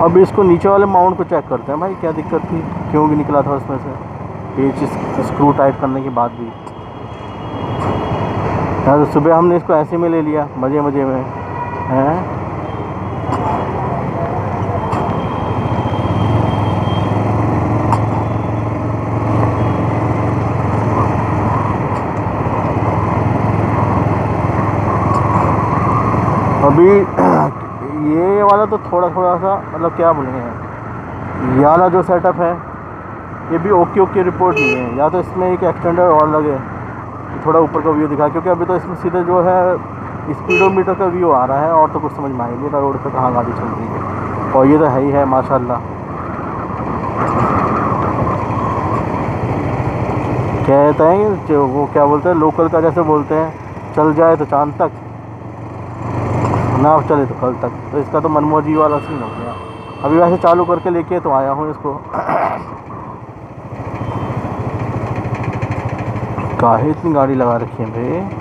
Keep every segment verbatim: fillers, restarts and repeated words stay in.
अब इसको नीचे वाले माउंट को चेक करते हैं भाई, क्या दिक्कत थी, क्यों भी निकला था उसमें से पेच स्क्रू टाइट करने के बाद भी। हाँ, तो सुबह हमने इसको ऐसे में ले लिया मज़े मज़े में हैं। अभी ये वाला तो थोड़ा थोड़ा सा मतलब क्या बोलेंगे, ये वाला जो सेटअप है ये भी ओके ओके रिपोर्ट नहीं है। या तो इसमें एक एक्सटेंडर और लगे, थोड़ा ऊपर का व्यू दिखा, क्योंकि अभी तो इसमें सीधे जो है स्पीडोमीटर का व्यू आ रहा है और तो कुछ समझ में आई नहीं था रोड पे कहाँ गाड़ी चल रही है। और ये तो है ही है माशाल्लाह। कहते हैं जो वो क्या बोलते हैं लोकल का, जैसे बोलते हैं चल जाए तो चांद तक, ना चले तो कल तक। तो इसका तो मनमोजी वाला सीन हो गया। अभी वैसे चालू करके लेके तो आया हूँ इसको। काहे इतनी गाड़ी लगा रखी है भाई।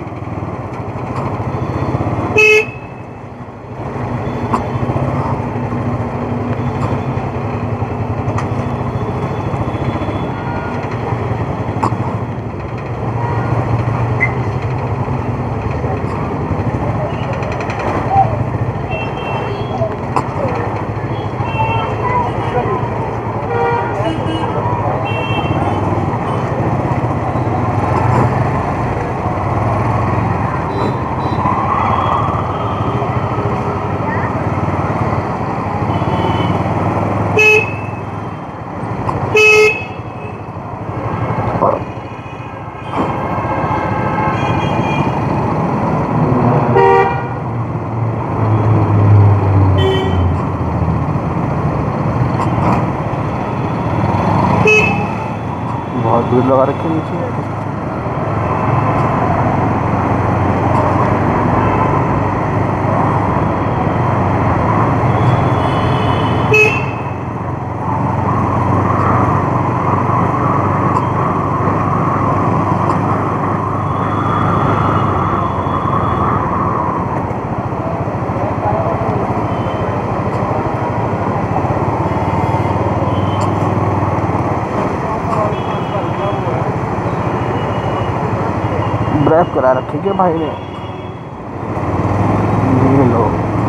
बहुत दूर लगा रखे नीचे। ब्रेक करा रखी क्या भाई ने, ये लो।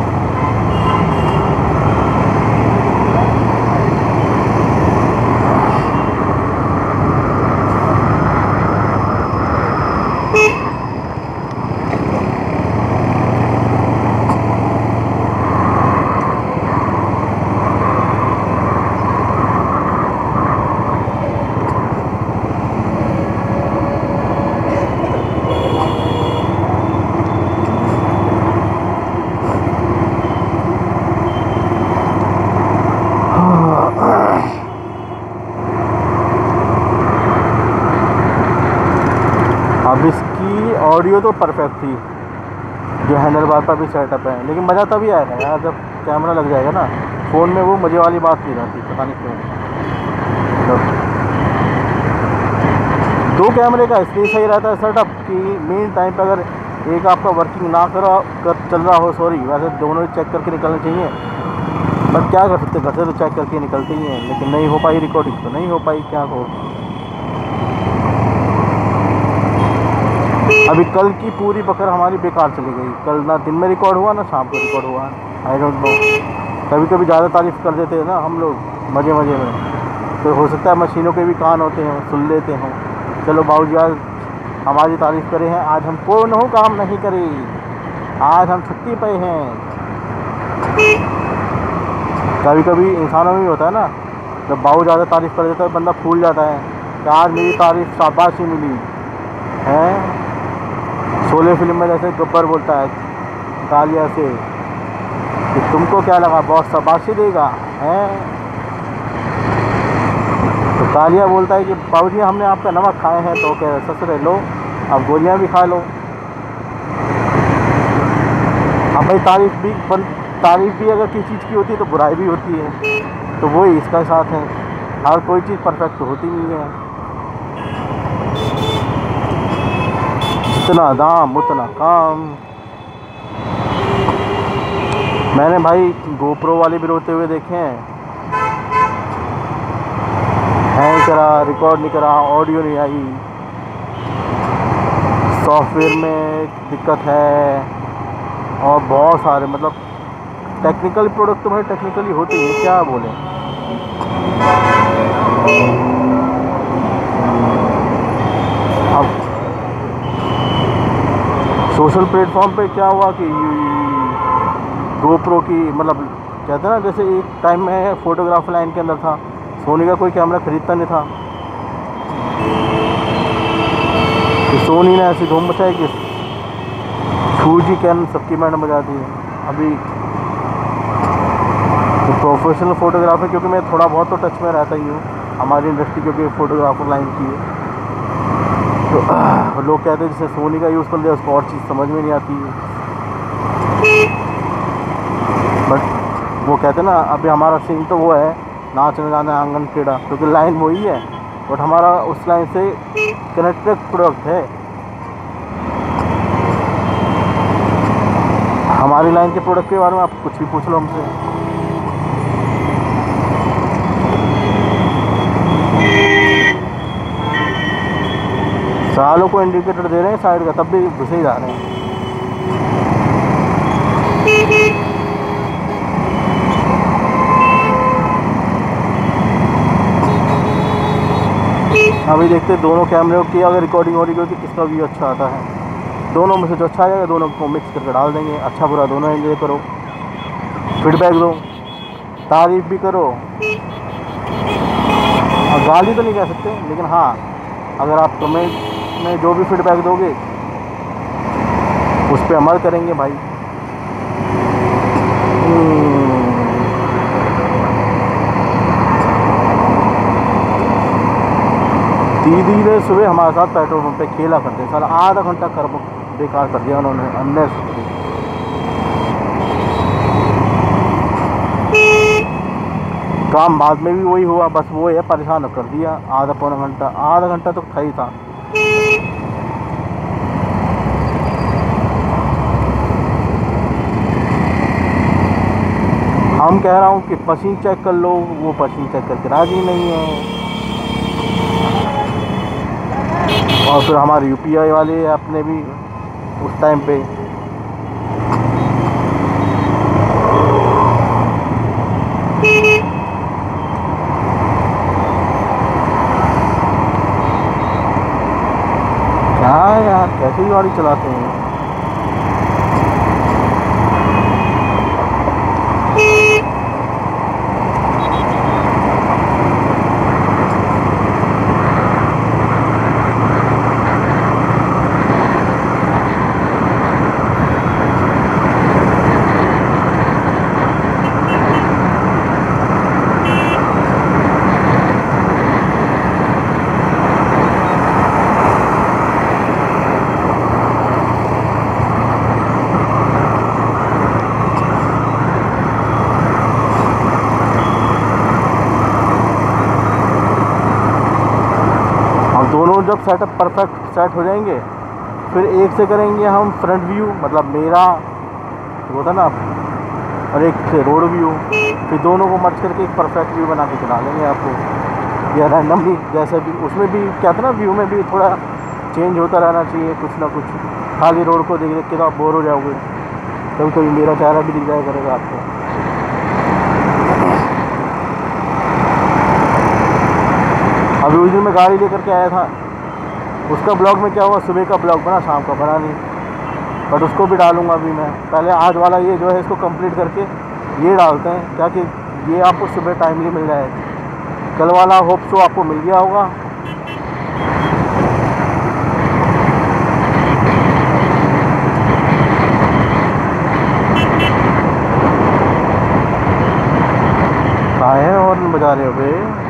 अब इसकी ऑडियो तो परफेक्ट थी, जो हैंडल बार पर भी सेटअप है, लेकिन मज़ा तभी आएगा यार जब कैमरा लग जाएगा ना। फ़ोन में वो मज़े वाली बात नहीं रहती, पता नहीं क्यों। तो दो कैमरे का इसलिए सही रहता है सेटअप कि मेन टाइम पे अगर एक आपका वर्किंग ना करा कर चल रहा हो, सॉरी वैसे दोनों ही चेक करके निकलने चाहिए, पर क्या कर सकते, घर से तो चेक करके निकलते ही हैं, लेकिन नहीं हो पाई रिकॉर्डिंग तो नहीं हो पाई, क्या हो। अभी कल की पूरी बकर हमारी बेकार चली गई। कल ना दिन में रिकॉर्ड हुआ ना शाम को रिकॉर्ड हुआ, आई डोंट नो। कभी कभी ज़्यादा तारीफ़ कर देते हैं ना हम लोग मज़े मज़े में, तो हो सकता है मशीनों के भी कान होते हैं, सुन लेते हैं। चलो बाबूजी आज हमारी तारीफ़ करे हैं, आज हम कोई नहीं काम नहीं करे, आज हम छुट्टी पे हैं। कभी कभी इंसानों में भी होता है ना, जब बाबू ज़्यादा तारीफ़ कर देता है बंदा फूल जाता है कि आज मेरी तारीफ़ शाबाशी मिली है। शोले फिल्म में जैसे गब्बर बोलता है तालिया से कि तुमको क्या लगा बहुत शाबाशी देगा है, तो तालिया बोलता है कि बाबूजी हमने आपका नमक खाए हैं, तो क्या ससुरे लो अब गोलियां भी खा लो। अब भाई तारीफ भी तारीफ भी अगर किसी चीज़ की होती है तो बुराई भी होती है, तो वही इसका साथ है। हर कोई चीज़ परफेक्ट होती नहीं है, जितना दाम उतना काम। मैंने भाई गोप्रो वाले भी रोते हुए देखे हैं, हैंग करा, रिकॉर्ड नहीं करा, ऑडियो नहीं आई, सॉफ्टवेयर में दिक्कत है, और बहुत सारे मतलब टेक्निकल प्रोडक्ट तो भाई टेक्निकली होते ही हैं, क्या बोले। अब सोशल प्लेटफॉर्म पे क्या हुआ कि गोप्रो की मतलब कहते हैं ना, जैसे एक टाइम में फोटोग्राफर लाइन के अंदर था, सोनी का कोई कैमरा खरीदता नहीं था, तो सोनी ने ऐसी धूम मचाई कि फूजी कैन सबकी मैडम बजा दी है। अभी तो प्रोफेशनल फोटोग्राफर, क्योंकि मैं थोड़ा बहुत तो टच में रहता ही हूँ, हमारी इंडस्ट्री क्योंकि फोटोग्राफर लाइन की है, तो लोग कहते हैं जैसे सोनी का यूज़ कर लिया उसको और चीज़ समझ में नहीं आती है। बट वो कहते हैं ना, अभी हमारा सीन तो वो है नाचने जाना आंगन टेढ़ा, क्योंकि लाइन वही है, बट हमारा उस लाइन से कनेक्टेड प्रोडक्ट है। हमारी लाइन के प्रोडक्ट के बारे में आप कुछ भी पूछ लो हमसे। सालों को इंडिकेटर दे रहे हैं साइड का, तब भी घुसे ही जा रहे हैं। अभी देखते हैं दोनों कैमरे की अगर रिकॉर्डिंग हो रही होगी किसका व्यू अच्छा आता है। दोनों में से जो अच्छा आएगा दोनों को मिक्स करके डाल देंगे, अच्छा बुरा दोनों एंजॉय करो, फीडबैक दो, तारीफ भी करो, और गाली तो नहीं कह सकते, लेकिन हाँ अगर आप कमेंट में जो भी फीडबैक दोगे उस पर अमल करेंगे भाई। दीदी ने सुबह हमारे साथ पेट्रोल पंप पे खेला करते, साला आधा घंटा कर बेकार कर दिया उन्होंने अंदर। काम बाद में भी वही हुआ, बस वो है परेशान कर दिया, आधा पौना घंटा, आधा घंटा तो था ही था। हम कह रहा हूँ कि पसीन चेक कर लो, वो पसीन चेक करके राजी नहीं है। और फिर हमारे यूपीआई वाले अपने भी उस टाइम पे क्या यार कैसे गाड़ी चलाते हैं। दोनों जब सेटअप परफेक्ट सेट हो जाएंगे फिर एक से करेंगे हम फ्रंट व्यू, मतलब मेरा होता ना, और एक से रोड व्यू, फिर दोनों को मर्ज करके एक परफेक्ट व्यू बना के चला लेंगे आपको। या रैंडमली जैसे भी उसमें भी क्या था ना, व्यू में भी थोड़ा चेंज होता रहना चाहिए कुछ ना कुछ। खाली रोड को देख देख के तो आप बोर हो जाओगे, कभी कभी मेरा चेहरा भी दिख जाया करेगा आपको। अभी उस दिन मैं गाड़ी लेकर के आया था, उसका ब्लॉग में क्या हुआ, सुबह का ब्लॉग बना शाम का बना नहीं, बट उसको भी डालूंगा अभी मैं। पहले आज वाला ये जो है इसको कंप्लीट करके ये डालते हैं, क्या कि ये आपको सुबह टाइमली मिल जाएगा। कल वाला होप सो आपको मिल गया होगा। कहाँ है और बजा रहे हो भाई?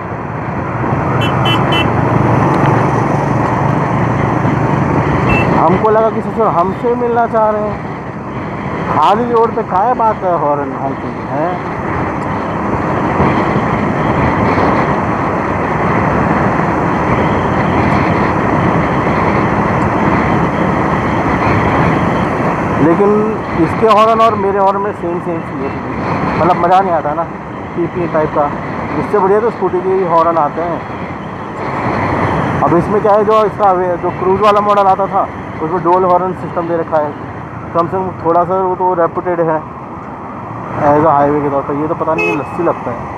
हमको लगा कि ससुर हमसे मिलना चाह रहे हैं। खाली रोड पे काहे बात है हॉर्न हॉकिंग है। लेकिन इसके हॉर्न और मेरे हॉर्न में सेम सेम सी है, मतलब मज़ा नहीं आता ना पी पी टाइप का। इससे बढ़िया तो स्कूटी के ही हॉर्न आते हैं। अब इसमें क्या है, जो इसका जो क्रूज़ वाला मॉडल आता था उसमें डुअल हॉर्न सिस्टम दे रखा है, कम से कम थोड़ा सा वो तो रेपुटेड है एज अ हाईवे के तौर पर। ये तो पता नहीं लस्सी लगता है।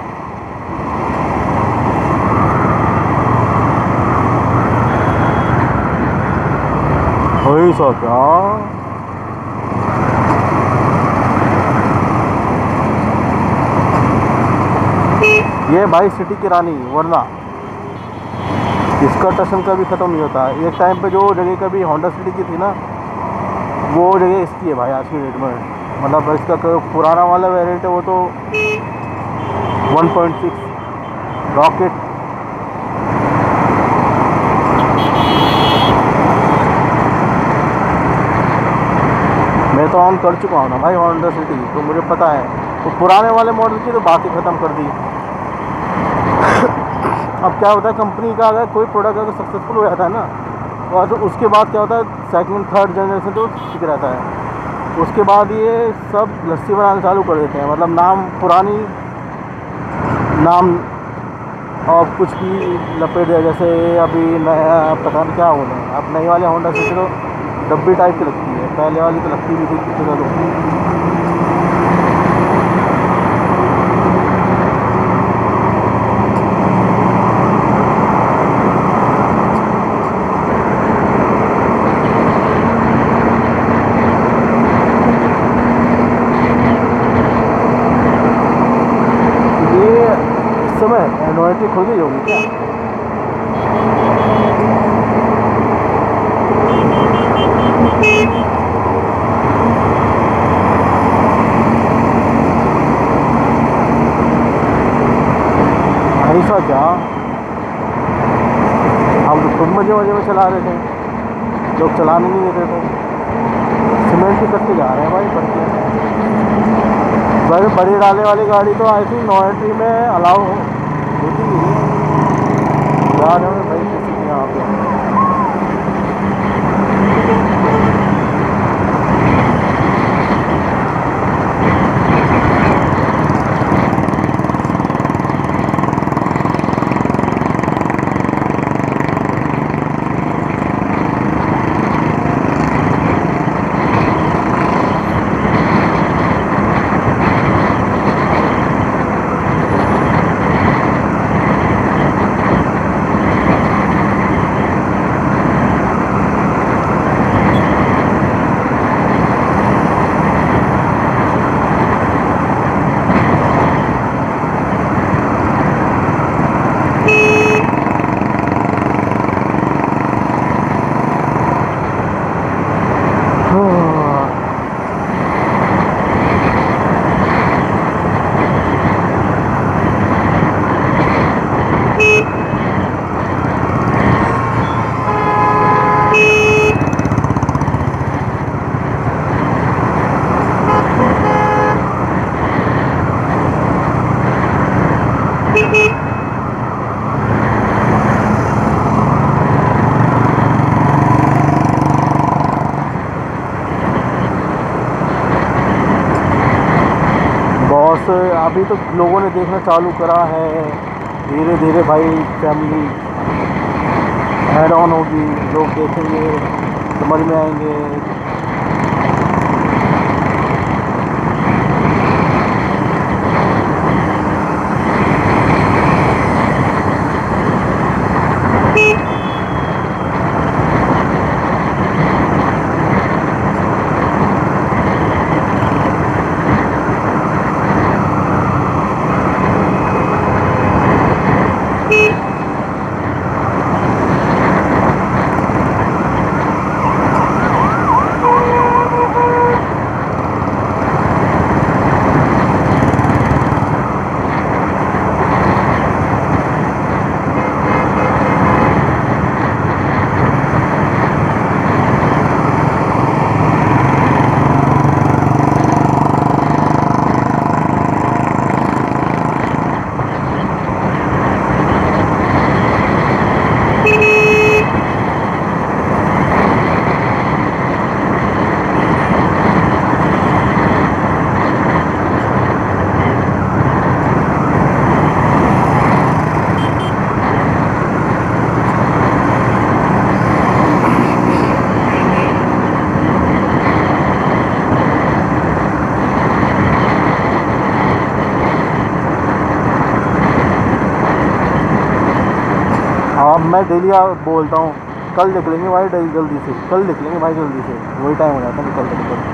वही सो क्या ये भाई सिटी की रानी, वरना इसका टशन कभी ख़त्म नहीं होता। एक टाइम पे जो जगह कभी होंडा सिटी की थी ना, वो जगह इसकी है भाई आज की डेट में। मतलब इसका पुराना वाला वेरिएंट है वो तो वन पॉइंट सिक्स रॉकेट। मैं तो ऑन कर चुका हूँ ना भाई होंडा सिटी, तो मुझे पता है। तो पुराने वाले मॉडल की तो बात ही ख़त्म कर दी। अब क्या होता है, कंपनी का अगर कोई प्रोडक्ट अगर सक्सेसफुल हो जाता है ना, और तो उसके बाद क्या होता है, सेकंड थर्ड जनरेशन तो ठीक रहता है। उसके बाद ये सब लस्सी बनाना चालू कर देते हैं। मतलब नाम पुरानी नाम और कुछ भी लपेट दिया। जैसे अभी नया पता नहीं क्या बोले, अब नई वाली होंडा सिटी तो डब्बी टाइप की लगती है, पहले वाली तो लगती भी थी कितने चलो। एनओटी खुल गई होगी क्या? ऐसा क्या? हम तो खुद मजे मजे में चला रहे थे, लोग चलाने नहीं देते थे। सीमेंट की कट्टी जा रहे हैं भाई बढ़ते। भाई बड़ी डाले वाली गाड़ी तो आई थिंक नो एंट्री में अलाउ होती ही नहीं जा रहे हैं भाई किसी के यहाँ पे। अभी तो लोगों ने देखना चालू करा है, धीरे धीरे भाई फैमिली ऐड ऑन होगी, लोग देखेंगे समझ में आएंगे। मैं डेली बोलता हूँ कल निकलेंगे भाई जल्दी से, कल निकलेंगे भाई जल्दी से, वही टाइम हो जाता है निकलते निकलते।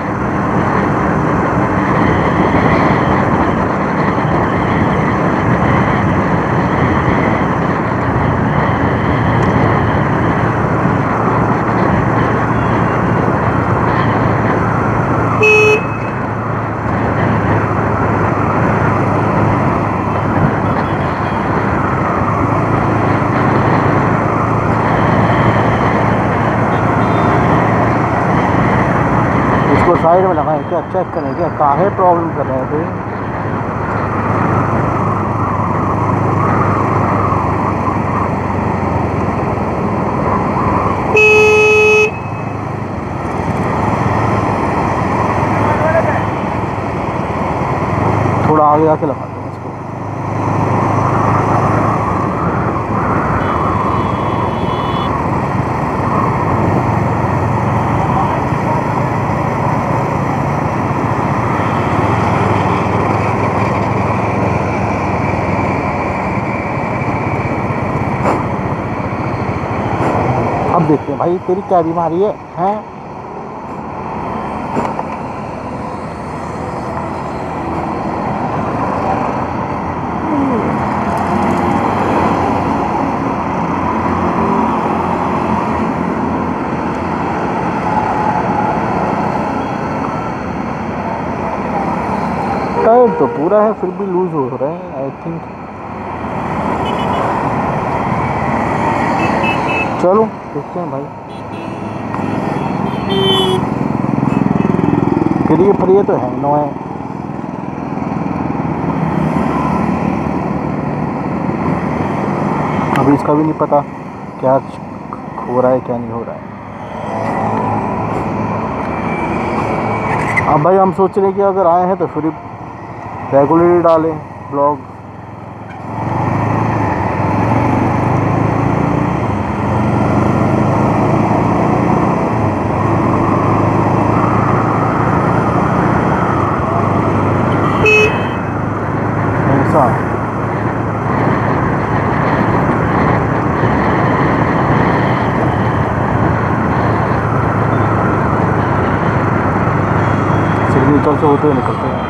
साइड में लगाएं क्या, चेक करें क्या काहे प्रॉब्लम कर रहे थे। थोड़ा आगे आके लगा दो इसको। अब देखते हैं भाई तेरी क्या बीमारी है, हैं? टायर तो पूरा है फिर भी लूज हो रहा है आई थिंक। चलो देखते हैं भाई। फिर ये फिर ये तो है नो है। अभी इसका भी नहीं पता क्या हो रहा है क्या नहीं हो रहा है। अब भाई हम सोच रहे हैं कि अगर आए हैं तो फिर रेगुलरली डालें ब्लॉग। ऐसा सिग्नेचर से होते हुए निकलते हैं।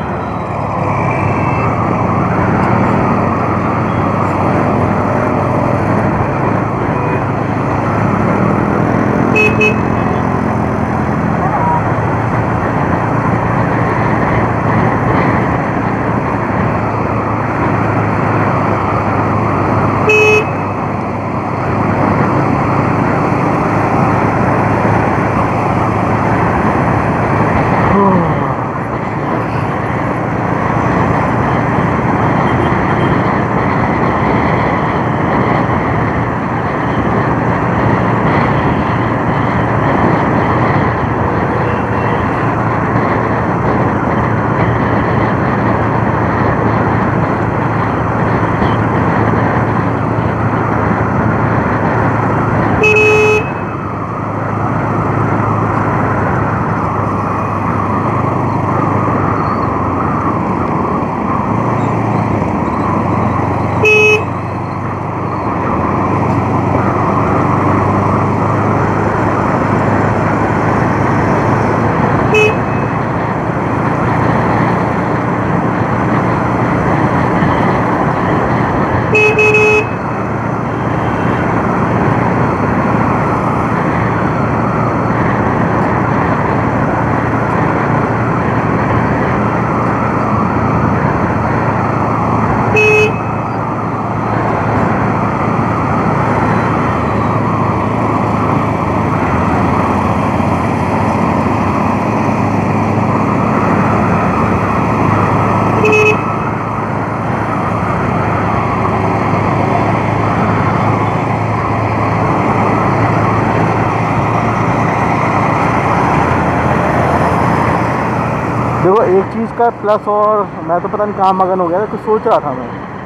देखो एक चीज़ का प्लस, और मैं तो पता नहीं कहाँ मगन हो गया था, कुछ सोच रहा था मैं।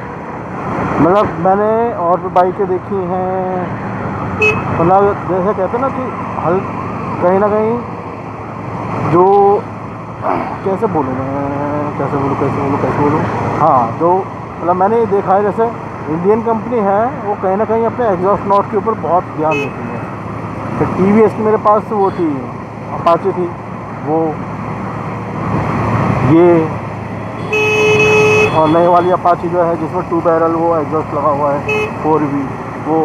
मतलब मैंने और भी बाइकें देखी हैं, मतलब जैसे कहते हैं ना कि हल कहीं ना कहीं जो कैसे बोलूँ मैं कैसे बोलूँ कैसे बोलूँ कैसे बोलूँ हाँ जो मतलब मैंने देखा है जैसे इंडियन कंपनी है, वो कहीं ना कहीं अपने एग्जॉस्ट नॉट के ऊपर बहुत ध्यान देती है। फिर टी वी एस की मेरे पास वो थी, अपाचे थी, वो ये और नई वाली अपाची जो है जिसमें टू बैरल वो एग्जॉस्ट लगा हुआ है फोर वी वो,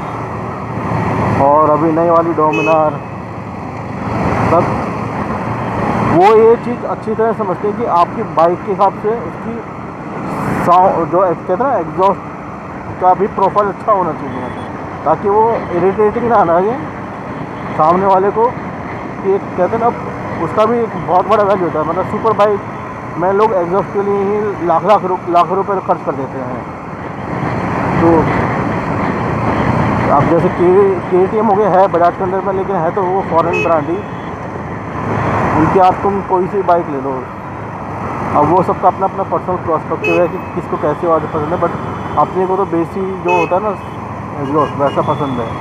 और अभी नई वाली डोमिनार। तब वो ये चीज़ अच्छी तरह समझते हैं कि आपकी बाइक के हिसाब से उसकी साउंड जो कहते हैं ना एग्जॉस्ट का भी प्रोफाइल अच्छा होना चाहिए, ताकि वो इरिटेटिंग ना लगे सामने वाले को। कि एक कहते हैं ना, उसका भी एक बहुत बड़ा वैल्यू होता है। मतलब सुपर बाइक में लोग एग्जॉस्ट के लिए ही लाख लाख रु, लाख रुपए खर्च कर देते हैं। तो अब जैसे के टी एम हो गया है बजाज के अंदर में, लेकिन है तो वो फॉरेन ब्रांड ही, उनके आप तुम कोई सी बाइक ले लो। अब वो सबका अपना अपना पर्सनल पर्सपेक्टिव है कि किसको कैसे वाले पसंद है, बट अपने को तो बेसी जो होता है ना एग्जॉस्ट वैसा पसंद है।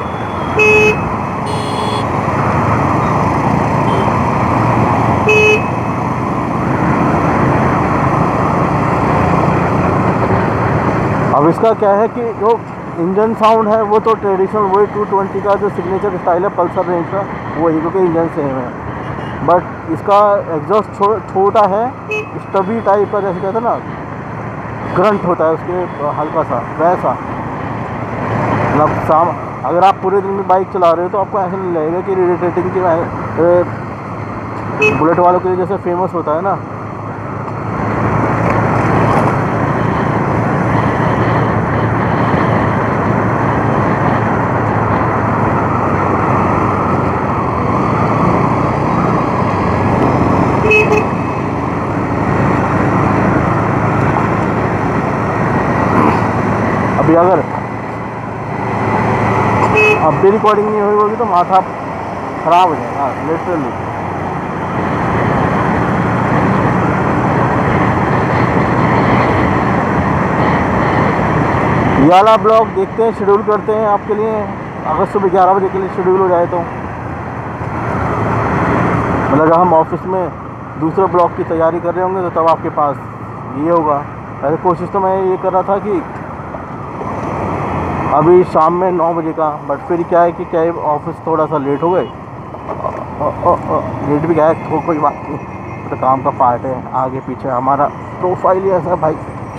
अब इसका क्या है कि जो इंजन साउंड है वो तो ट्रेडिशनल वही टू ट्वेंटी का जो सिग्नेचर स्टाइल है पल्सर रेंज का वही, क्योंकि इंजन सेम है। बट इसका एग्जॉस्ट छो, छोटा है, स्टबी टाइप का, जैसे कहते हैं ना ग्रंट होता है उसके हल्का सा वैसा। मतलब शाम अगर आप पूरे दिन में बाइक चला रहे हो तो आपको ऐसा नहीं लगेगा कि इरिटेटिंग की बुलेट वालों के लिए जैसे फेमस होता है ना। अभी अगर अब भी रिकॉर्डिंग नहीं हुई होगी तो माथा ख़राब हो जाएगा लिटरली। ये वाला ब्लॉग देखते हैं, शेड्यूल करते हैं आपके लिए, अगर सुबह ग्यारह बजे के लिए शेड्यूल हो जाए तो। मतलब जब हम ऑफिस में दूसरे ब्लॉग की तैयारी कर रहे होंगे तो तब आपके पास ये होगा। पहले कोशिश तो मैं ये कर रहा था कि अभी शाम में नौ बजे का, बट फिर क्या है कि क्या है ऑफिस थोड़ा सा लेट हो गए, लेट भी गया है तो कोई बात नहीं, तो काम का पार्ट है। आगे पीछे हमारा प्रोफाइल ही ऐसा है भाई।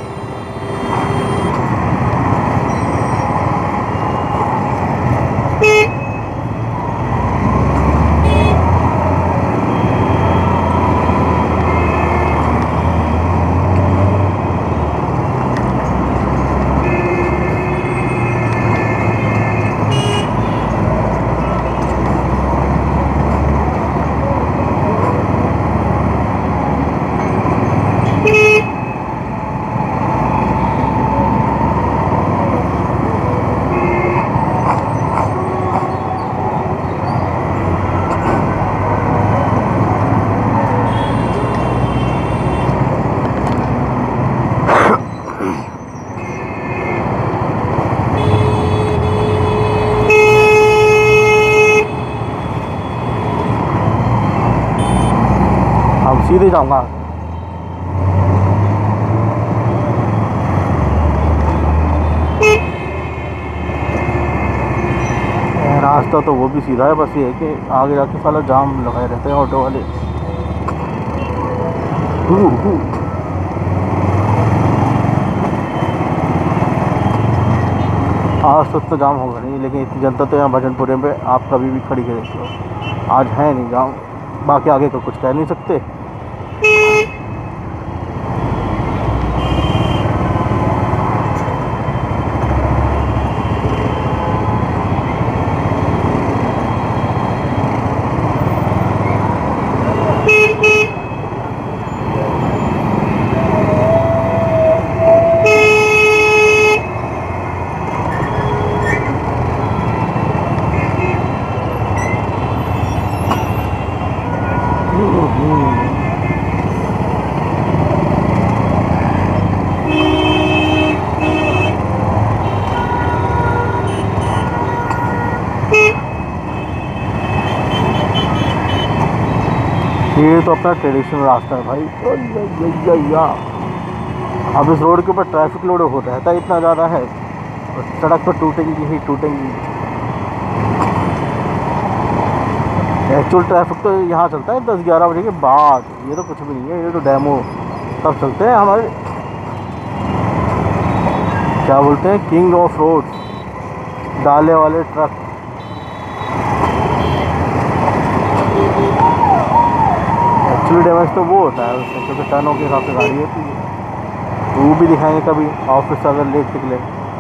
सीधे जाऊंगा। रास्ता तो वो भी सीधा है, बस ये है कि आगे जाके साला जाम लगाए रहते हैं ऑटो वाले। हु, हु। आज तक तो जाम होगा नहीं, लेकिन इतनी जनता तो यहाँ भजनपुरे में आप कभी भी खड़ी कर देते हो। आज है नहीं जाम, बाकी आगे का कुछ कह नहीं सकते। ये तो अपना ट्रेडिशनल रास्ता है भाई। अब इस रोड के ऊपर ट्रैफिक लोड हो रहता है इतना ज़्यादा है, और सड़क पर टूटेंगी ही टूटेंगी। एक्चुअल ट्रैफिक तो यहाँ चलता है दस ग्यारह बजे के बाद, ये तो कुछ भी नहीं है, ये तो डेमो तब चलते हैं हमारे, क्या बोलते हैं, किंग ऑफ रोड, डाले वाले ट्रक। एक्चुअली डैमेज तो वो होता है उसमें, क्योंकि टनों के हिसाब से गाड़ी होती है। तो वो भी दिखाएंगे कभी ऑफिस से अगर लेट निकले।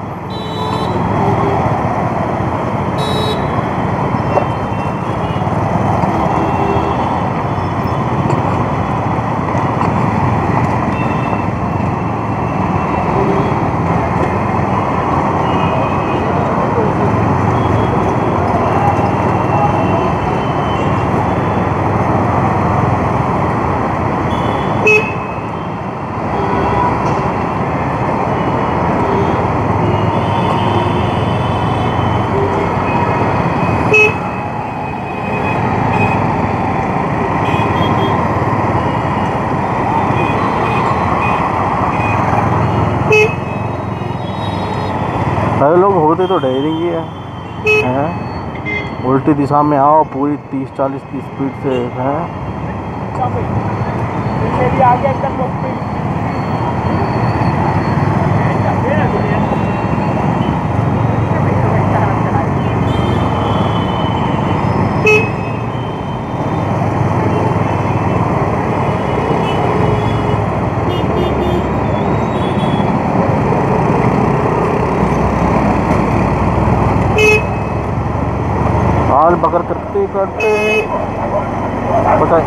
पहले लोग होते तो डेयरिंग ही है, हैं उल्टी दिशा में आओ पूरी तीस चालीस की स्पीड से, हैं हाल बकर करते करते बताए।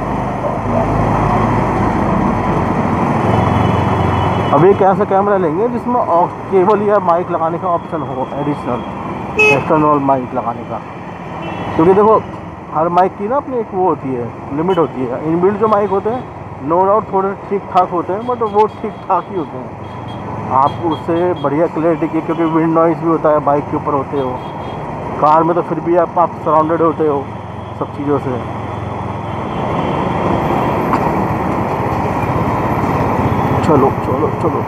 अब एक ऐसा कैमरा लेंगे जिसमें केबल या माइक लगाने का ऑप्शन हो, एडिशनल एक्सटर्नल माइक लगाने का, क्योंकि देखो हर माइक की ना अपनी एक वो होती है, लिमिट होती है। इनबिल्ट जो माइक होते हैं नो डाउट थोड़े ठीक ठाक होते हैं, बट वो ठीक ठाक ही होते हैं, आपको उससे बढ़िया क्लैरिटी की, क्योंकि विंड नॉइज़ भी होता है, बाइक के ऊपर होते हो, कार में तो फिर भी आप, आप सराउंडेड होते हो सब चीज़ों से। चलो चलो चलो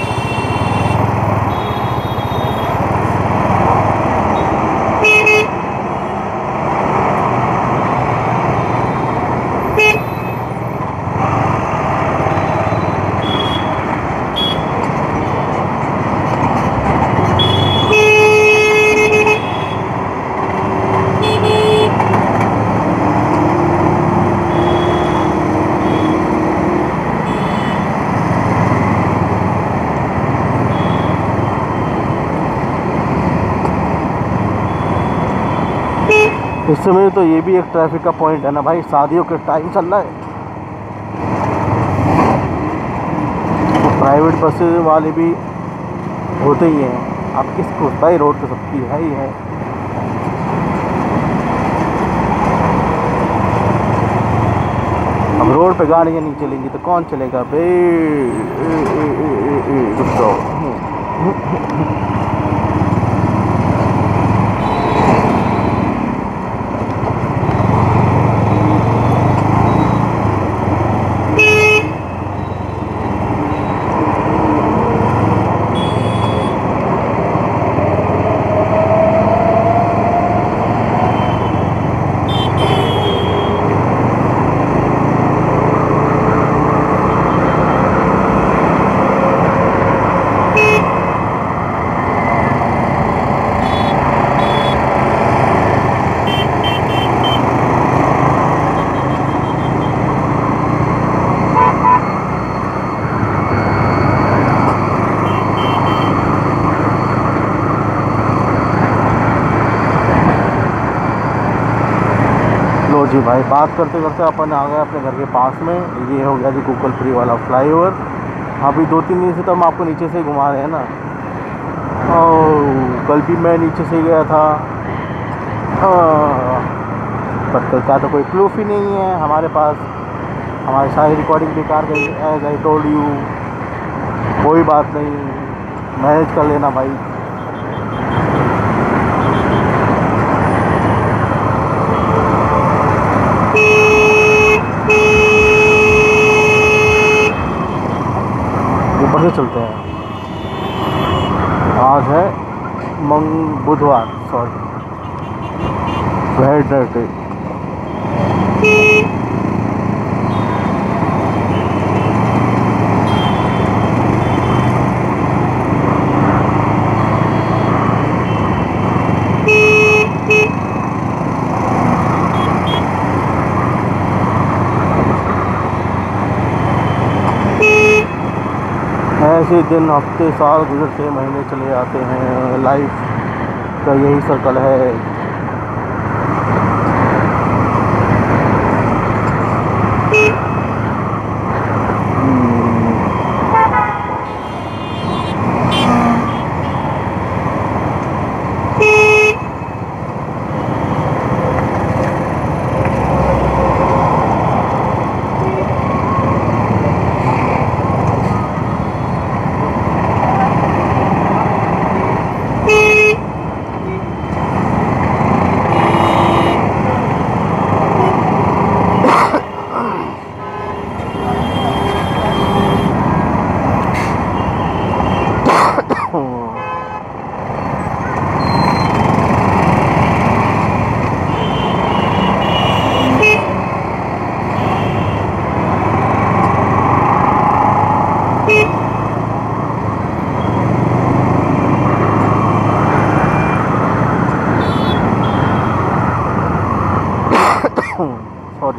इस समय तो ये भी एक ट्रैफिक का पॉइंट है ना भाई, शादियों के टाइम चल रहा है, तो प्राइवेट बसेस वाले भी होते ही हैं। आप किसको भाई, रोड तो सबकी है ही है। अब रोड पे गाड़ियाँ नहीं चलेंगी तो कौन चलेगा बे, रुक जाओ। जी भाई बात करते करते अपन आ गए अपने घर के पास में, ये हो गया जी गूगल फ्री वाला फ्लाईओवर। अभी दो तीन दिन से तो हम आपको नीचे से ही घुमा रहे हैं ना, और कल भी मैं नीचे से गया था, पर कल का तो कोई प्रूफ ही नहीं है हमारे पास, हमारी सारी रिकॉर्डिंग बेकार गई, एज आई टोल्ड यू। कोई बात नहीं, मैनेज कर लेना भाई। ऊपर से चलते हैं। आज है मंग बुधवार, सॉरी वेडनेसडे। ऐसे दिन, हफ्ते, साल गुजरते, महीने चले जाते हैं। लाइफ का यही सर्कल है। सॉरी।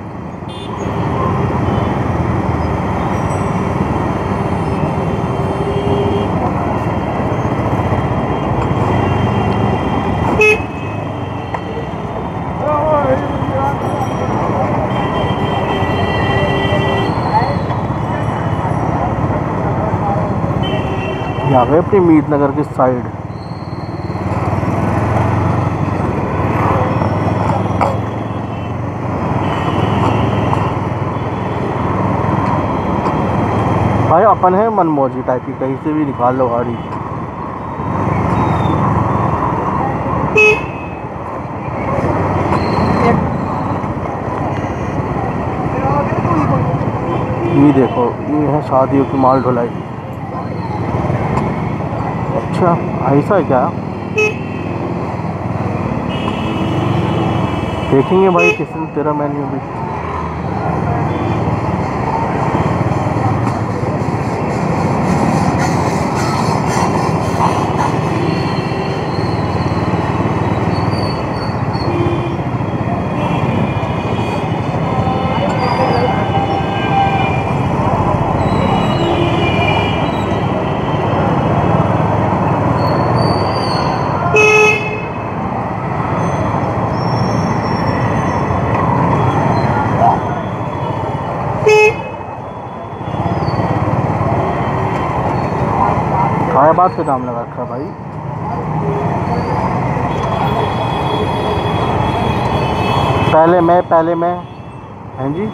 यहाँ पे अपनी मीत नगर की साइड भाई अपन है मनमौजी टाइप की, कहीं से भी निकाल लो गाड़ी। ये देखो, ये है शादियों की माल ढुलाई। अच्छा ऐसा है क्या? देखेंगे भाई किस दिन तेरा मेन्यू भी। बात पे नाम लगा रखा भाई। पहले मैं पहले मैं हैं जी।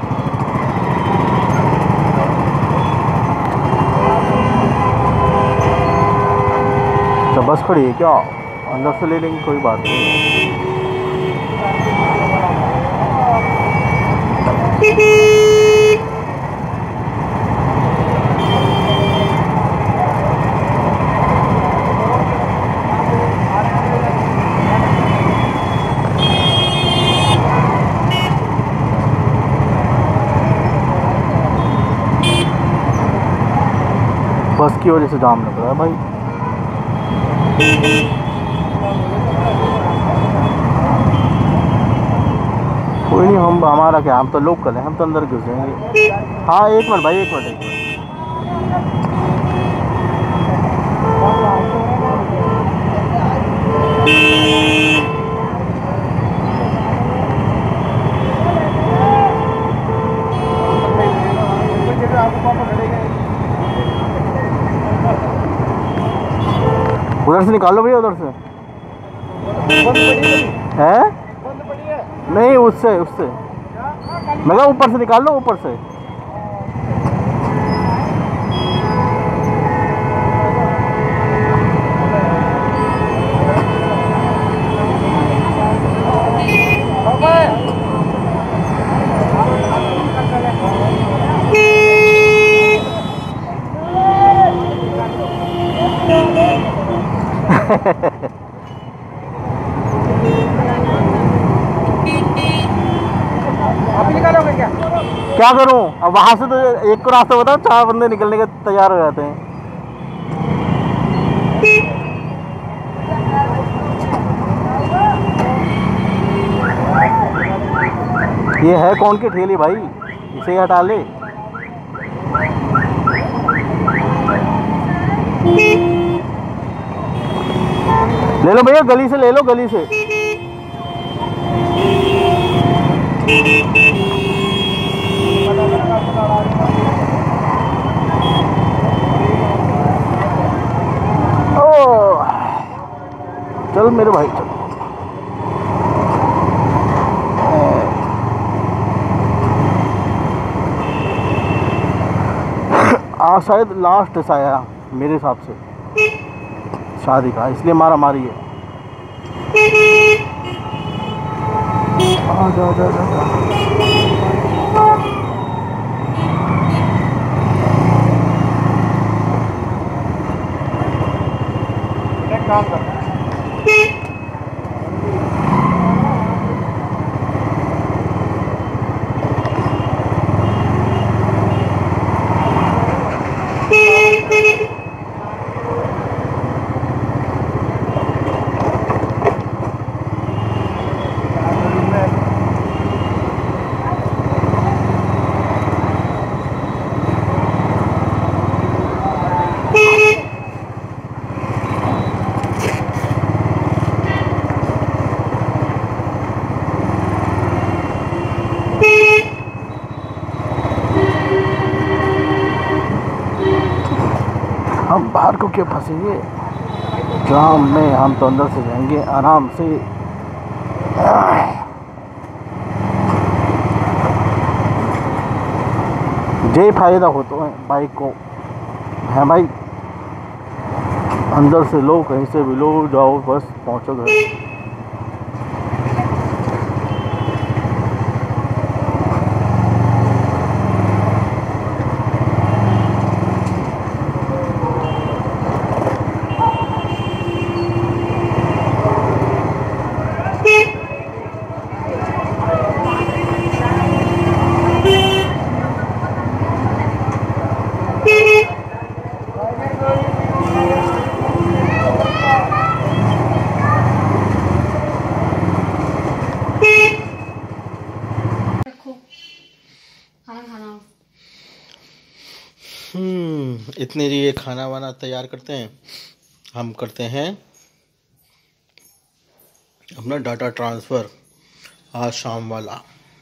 तो बस खड़ी है क्या? अंदर से ले लेंगे, कोई बात नहीं। बस की वजह से जाम लग रहा है भाई। कोई नहीं, हम हमारा क्या, हम तो लोकल हैं, हम तो अंदर घुस जाएंगे। हाँ एक मिनट भाई, एक मिनट एक मिनट। उधर से निकालो भैया, उधर से है? नहीं उससे उससे मैं कहा ऊपर से निकाल लो, ऊपर से। आप निकालोगे क्या? क्या करूं अब? वहां से तो एक को रास्ता बताओ, चार बंदे निकलने के तैयार हो जाते हैं। ये है कौन की ठेली भाई? इसे ही हटा ले। ले लो भैया, गली से ले लो, गली से। ओ चल मेरे भाई चल। आज शायद लास्ट साया मेरे हिसाब से शादी का, इसलिए मारा मारी है। आ जा जा जा काम कर। हम बाहर को क्यों फंसेंगे जाम में? हम तो अंदर से जाएंगे आराम से। जे फायदा हो तो है बाइक को, है भाई। अंदर से लो, कहीं से भी लो, जाओ बस पहुंचो घर। हम्म इतने लिए खाना वाना तैयार करते हैं। हम करते हैं अपना डाटा ट्रांसफ़र आज शाम वाला।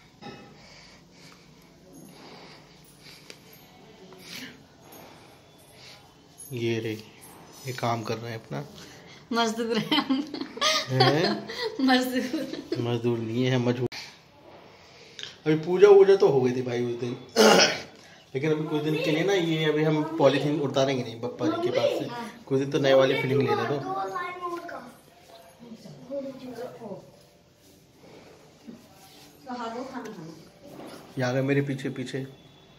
ये रे, ये काम कर रहे हैं अपना। मजदूर है हम। है? मजदूर मजदूर नहीं है, मजबूर। अभी पूजा वूजा तो हो गई थी भाई उस दिन। लेकिन अभी कुछ दिन के लिए ना, ये अभी हम पॉलीथीन उतारेंगे नहीं बप्पा जी के पास से। कुछ दिन तो नए वाली फीलिंग लेने दो। यार मेरे पीछे पीछे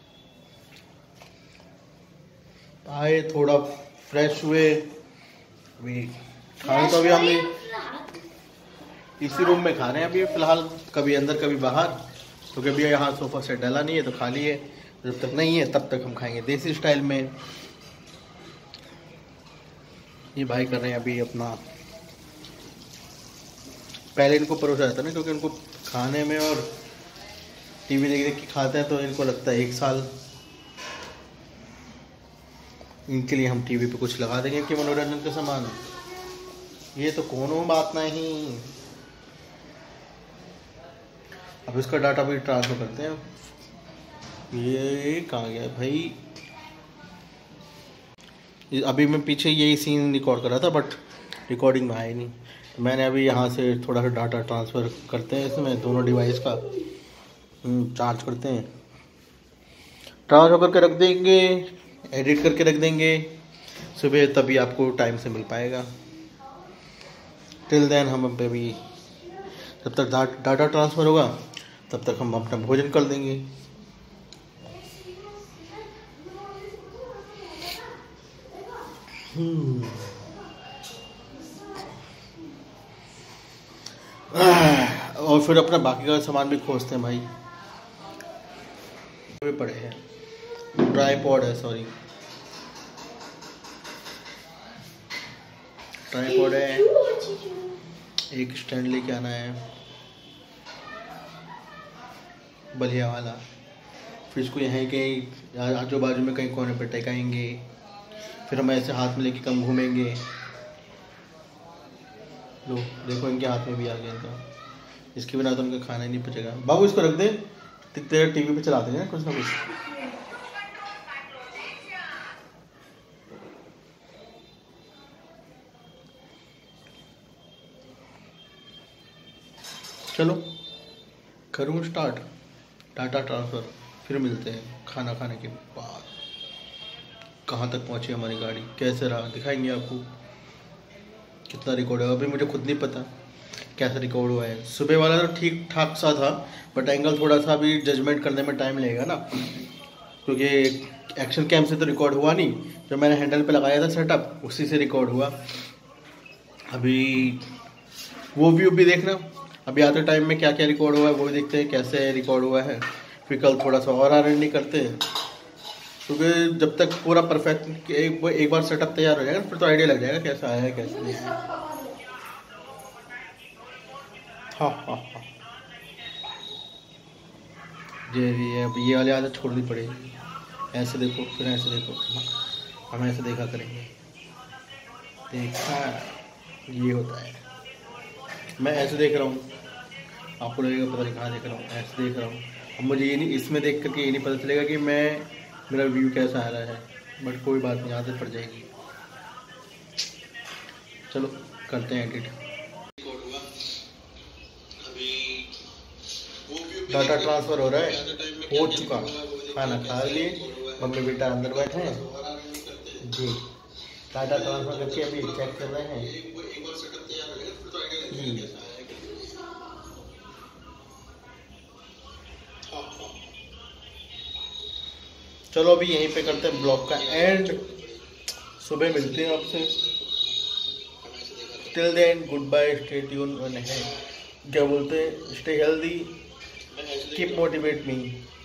आए, थोड़ा फ्रेश हुए। अभी खाना तो अभी हमने इसी रूम में खा रहे हैं अभी फिलहाल, कभी अंदर कभी बाहर। तो कभी यहाँ सोफा सेट डाला नहीं है तो खाली है। जब तक नहीं है तब तक हम खाएंगे देसी स्टाइल में। ये भाई कर रहे हैं अभी अपना, पहले इनको परोसा जाता ना, क्योंकि उनको खाने में और टीवी देख देख के खाते हैं तो इनको लगता है एक साल। इनके लिए हम टीवी पे कुछ लगा देंगे कि मनोरंजन का सामान। ये तो कोनो बात नहीं। अब इसका डाटा भी ट्रांसफर करते हैं। ये कहाँ गया भाई? अभी मैं पीछे यही सीन रिकॉर्ड कर रहा था बट रिकॉर्डिंग में आया नहीं। मैंने अभी यहाँ से थोड़ा सा डाटा ट्रांसफ़र करते हैं इसमें, दोनों डिवाइस का चार्ज करते हैं, ट्रांसफर करके रख देंगे, एडिट करके रख देंगे सुबह, तभी आपको टाइम से मिल पाएगा। टिल देन हम अभी, जब तक डाटा ट्रांसफ़र होगा तब तक हम अपना भोजन कर देंगे। हम्म और फिर अपना बाकी का सामान भी खोजते हैं भाई। भी पड़े हैं, ट्राईपॉड है, सॉरी ट्राईपॉड है, एक स्टैंड लेके आना है बढ़िया वाला। फिर इसको यहाँ कहीं आजू बाजू में कहीं कोने पर टेकाएंगे, फिर हम ऐसे हाथ में लेके कम घूमेंगे। लो देखो इनके हाथ में भी आ गया इनका, इसके बिना तो उनका खाना ही नहीं पचेगा। बाबू इसको रख दे, तेरे टीवी पे चलाते हैं कुछ ना कुछ। चलो करूँ स्टार्ट डाटा ट्रांसफ़र, फिर मिलते हैं खाना खाने के बाद। कहाँ तक पहुँची हमारी गाड़ी, कैसे रहा दिखाएंगे आपको, कितना रिकॉर्ड है। अभी मुझे खुद नहीं पता कैसा रिकॉर्ड हुआ है। सुबह वाला तो ठीक ठाक सा था, बट एंगल थोड़ा सा अभी जजमेंट करने में टाइम लगेगा ना, क्योंकि एक्शन कैम से तो रिकॉर्ड हुआ नहीं, जो मैंने हैंडल पे लगाया था सेटअप उसी से रिकॉर्ड हुआ। अभी वो व्यू भी देखना, अभी आते टाइम में क्या क्या रिकॉर्ड हुआ है वो भी देखते हैं कैसे रिकॉर्ड हुआ है। फिर कल थोड़ा सा और आर एन डी करते हैं, क्योंकि जब तक पूरा परफेक्ट एक, एक बार सेटअप तैयार हो जाएगा फिर तो आइडिया लग जाएगा कैसा आया है कैसे नहीं। हाँ हाँ हाँ ये ये अब ये वाली आदत छोड़नी पड़ेगी। ऐसे देखो फिर ऐसे देखो, हम ऐसे देखा करेंगे। देखा ये होता है, मैं ऐसे देख रहा हूँ, आपको लगेगा पता नहीं कहाँ देख रहा हूँ, ऐसे देख रहा हूँ। अब मुझे ये नहीं, इसमें देख करके ये नहीं पता चलेगा कि मैं मेरा व्यू कैसा आ रहा है, बट कोई बात नहीं, आदत पड़ जाएगी। चलो करते हैं एडिट। डाटा ट्रांसफ़र हो रहा है, हो चुका, खाना खा लिए, मम्मी बेटा अंदर बैठे हैं जी। डाटा ट्रांसफ़र करके अभी चेक कर रहे हैं जी। चलो अभी यहीं पे करते हैं ब्लॉग का एंड, सुबह मिलते हैं आपसे। Till then good bye, stay tune, क्या बोलते हैं, stay healthy, keep motivate me.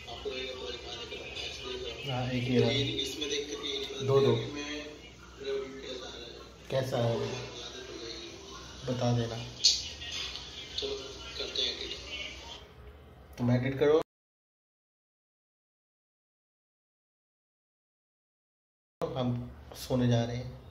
हाँ एक ही रहा, दो दो कैसा है बता देना। चलो करते हैं एडिट, तुम एडिट करो, हम सोने जा रहे हैं।